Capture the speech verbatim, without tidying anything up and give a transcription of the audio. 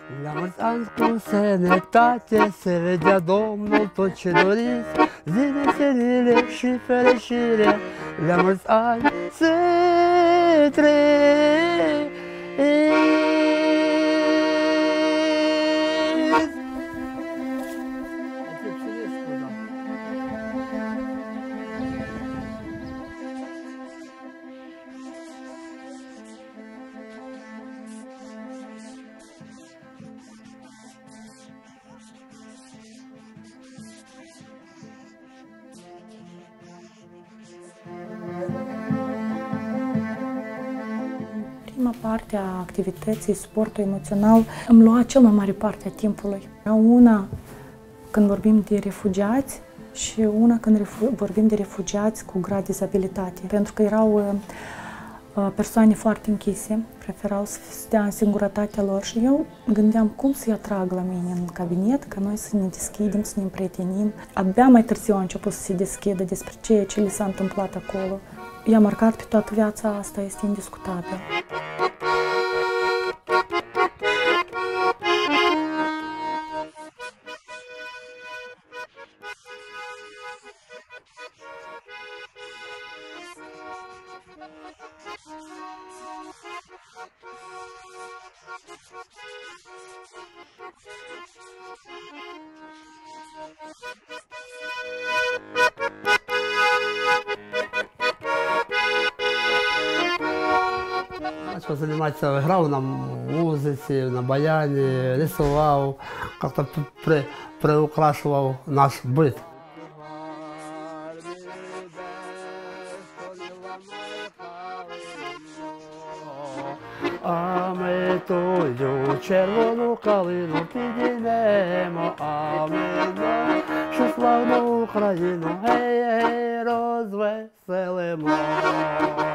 La Marzancu se ne tate, se vedea Domnul tot ce doriți, zile serile și fericire, la mulți ani să trăiți. Prima parte a activității, sportul emoțional, îmi lua cel mai mare parte a timpului. Una când vorbim de refugiați și una când vorbim de refugiați cu grad de dizabilitate. Pentru că erau uh, persoane foarte închise, preferau să stea în singurătatea lor și eu gândeam cum să-i atrag la mine în cabinet, ca noi să ne deschidem, să ne împrietenim. Abia mai târziu a început să se deschidă despre ceea ce li s-a întâmplat acolo. I-a marcat pe toată viața asta, este indiscutabil. Начал заниматься, играл на музыке, на баяне, рисовал, как-то при, приукрашивал наш быт. А ми тую червону калину підійдемо, а ми нашу славну Україну, гей, гей, розвеселимо.